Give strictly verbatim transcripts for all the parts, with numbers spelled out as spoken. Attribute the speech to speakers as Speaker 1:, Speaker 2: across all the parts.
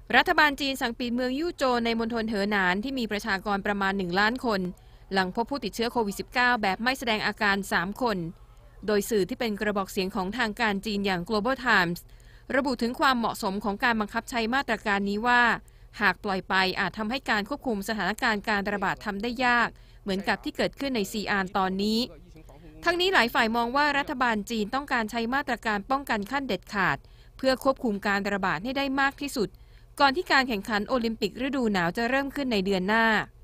Speaker 1: รัฐบาลจีนสั่งปิดเมืองยู่โจวในมณฑลเหอหนานที่มีประชากรประมาณหนึ่งล้านคนหลังพบผู้ติดเชื้อโควิด สิบเก้า แบบไม่แสดงอาการสามคนโดยสื่อที่เป็นกระบอกเสียงของทางการจีนอย่าง Global Times ระบุถึงความเหมาะสมของการบังคับใช้มาตรการนี้ว่าหากปล่อยไปอาจทำให้การควบคุมสถานการณ์การระบาดทำได้ยากเหมือนกับที่เกิดขึ้นในซีอานตอนนี้ทั้งนี้หลายฝ่ายมองว่ารัฐบาลจีนต้องการใช้มาตรการป้องกันขั้นเด็ดขาดเพื่อควบคุมการระบาดให้ได้มากที่สุดก่อนที่การแข่งขันโอลิมปิกฤดูหนาวจะเริ่มขึ้นในเดือนหน้า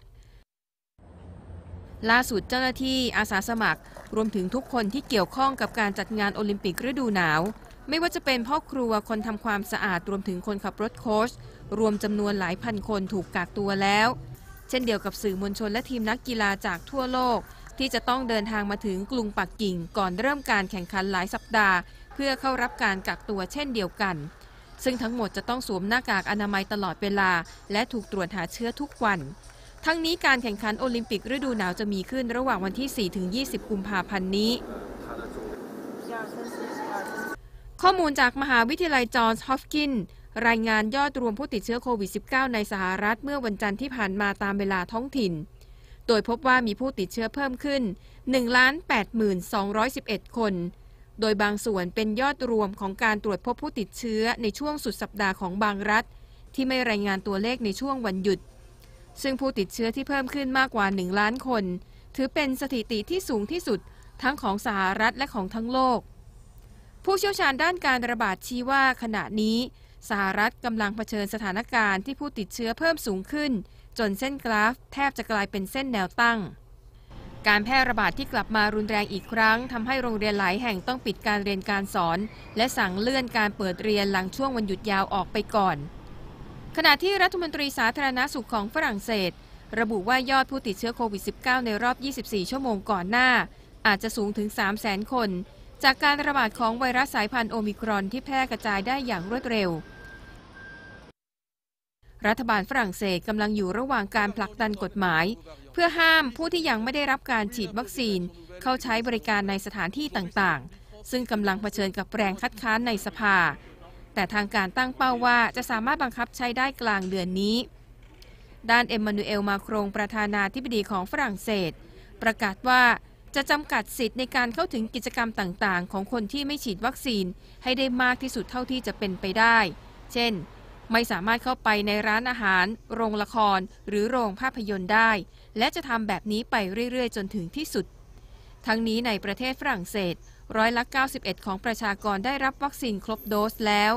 Speaker 1: ล่าสุดเจ้าหน้าที่อาสาสมัครรวมถึงทุกคนที่เกี่ยวข้องกับการจัดงานโอลิมปิกฤดูหนาวไม่ว่าจะเป็นพ่อครัวคนทำความสะอาดรวมถึงคนขับรถโค้ชรวมจำนวนหลายพันคนถูกกักตัวแล้วเช่นเดียวกับสื่อมวลชนและทีมนักกีฬาจากทั่วโลกที่จะต้องเดินทางมาถึงกรุงปักกิ่งก่อนเริ่มการแข่งขันหลายสัปดาห์เพื่อเข้ารับการกักตัวเช่นเดียวกันซึ่งทั้งหมดจะต้องสวมหน้ากากอนามัยตลอดเวลาและถูกตรวจหาเชื้อทุกวันทั้งนี้การแข่งขันโอลิมปิกฤดูหนาวจะมีขึ้นระหว่างวันที่ สี่ถึงยี่สิบ กุมภาพันธ์นี้ข้อมูลจากมหาวิทยาลัยจอห์นส์ฮอปกินส์รายงานยอดรวมผู้ติดเชื้อโควิด สิบเก้า ในสหรัฐเมื่อวันจันทร์ที่ผ่านมาตามเวลาท้องถิ่นโดยพบว่ามีผู้ติดเชื้อเพิ่มขึ้น หนึ่งล้านแปดหมื่นสองร้อยสิบเอ็ด คนโดยบางส่วนเป็นยอดรวมของการตรวจพบผู้ติดเชื้อในช่วงสุดสัปดาห์ของบางรัฐที่ไม่รายงานตัวเลขในช่วงวันหยุดซึ่งผู้ติดเชื้อที่เพิ่มขึ้นมากกว่าหนึ่งล้านคนถือเป็นสถิติที่สูงที่สุดทั้งของสหรัฐและของทั้งโลกผู้เชี่ยวชาญด้านการระบาดชี้ว่าขณะนี้สหรัฐกำลังเผชิญสถานการณ์ที่ผู้ติดเชื้อเพิ่มสูงขึ้นจนเส้นกราฟแทบจะกลายเป็นเส้นแนวตั้งการแพร่ระบาดที่กลับมารุนแรงอีกครั้งทำให้โรงเรียนหลายแห่งต้องปิดการเรียนการสอนและสั่งเลื่อนการเปิดเรียนหลังช่วงวันหยุดยาวออกไปก่อนขณะที่รัฐมนตรีสาธารณสุขของฝรั่งเศสระบุว่ายอดผู้ติดเชื้อโควิด สิบเก้า ในรอบ ยี่สิบสี่ ชั่วโมงก่อนหน้าอาจจะสูงถึง สามแสน คนจากการระบาดของไวรัสสายพันธุ์โอมิครอนที่แพร่กระจายได้อย่างรวดเร็วรัฐบาลฝรั่งเศสกำลังอยู่ระหว่างการผลักดันกฎหมายเพื่อห้ามผู้ที่ยังไม่ได้รับการฉีดวัคซีนเข้าใช้บริการในสถานที่ต่างๆซึ่งกำลังเผชิญกับแรงคัดค้านในสภาแต่ทางการตั้งเป้าว่าจะสามารถบังคับใช้ได้กลางเดือนนี้ด้านเอ็มมานูเอลมาโครงประธานาธิบดีของฝรั่งเศสประกาศว่าจะจำกัดสิทธิ์ในการเข้าถึงกิจกรรมต่างๆของคนที่ไม่ฉีดวัคซีนให้ได้มากที่สุดเท่าที่จะเป็นไปได้เช่นไม่สามารถเข้าไปในร้านอาหารโรงละครหรือโรงภาพยนตร์ได้และจะทำแบบนี้ไปเรื่อยๆจนถึงที่สุดทั้งนี้ในประเทศฝรั่งเศสร้อยละเก้าสิบเอ็ดของประชากรได้รับวัคซีนครบโดสแล้ว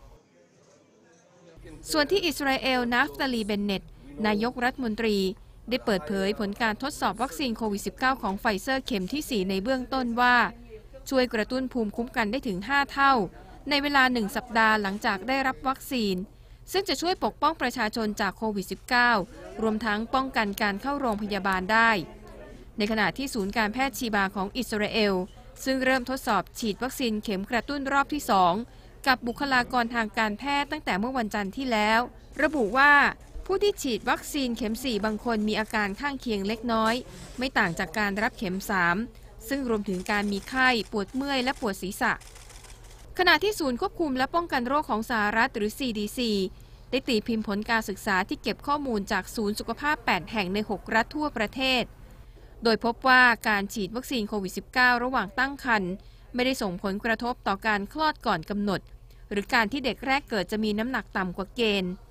Speaker 1: ส่วนที่อิสราเอลนาฟตาลีเบนเน็ตนายกรัฐมนตรีได้เปิดเผยผลการทดสอบวัคซีนโควิด สิบเก้า ของไฟเซอร์เข็มที่สี่ในเบื้องต้นว่าช่วยกระตุ้นภูมิคุ้มกันได้ถึงห้าเท่าในเวลาหนึ่งสัปดาห์หลังจากได้รับวัคซีนซึ่งจะช่วยปกป้องประชาชนจากโควิด สิบเก้า รวมทั้งป้องกันการเข้าโรงพยาบาลได้ในขณะที่ศูนย์การแพทย์ชีบาของอิสราเอลซึ่งเริ่มทดสอบฉีดวัคซีนเข็มกระตุ้นรอบที่สองกับบุคลากรทางการแพทย์ตั้งแต่เมื่อวันจันทร์ที่แล้วระบุว่าผู้ที่ฉีดวัคซีนเข็มสี่บางคนมีอาการข้างเคียงเล็กน้อยไม่ต่างจากการรับเข็มสามซึ่งรวมถึงการมีไข้ปวดเมื่อยและปวดศีรษะขณะที่ศูนย์ควบคุมและป้องกันโรคของสหรัฐหรือ ซี ดี ซี ได้ตีพิมพ์ผลการศึกษาที่เก็บข้อมูลจากศูนย์สุขภาพแปดแห่งในหกรัฐทั่วประเทศโดยพบว่าการฉีดวัคซีนโควิด สิบเก้า ระหว่างตั้งครรภ์ไม่ได้ส่งผลกระทบต่อการคลอดก่อนกำหนดหรือการที่เด็กแรกเกิดจะมีน้ำหนักต่ำกว่าเกณฑ์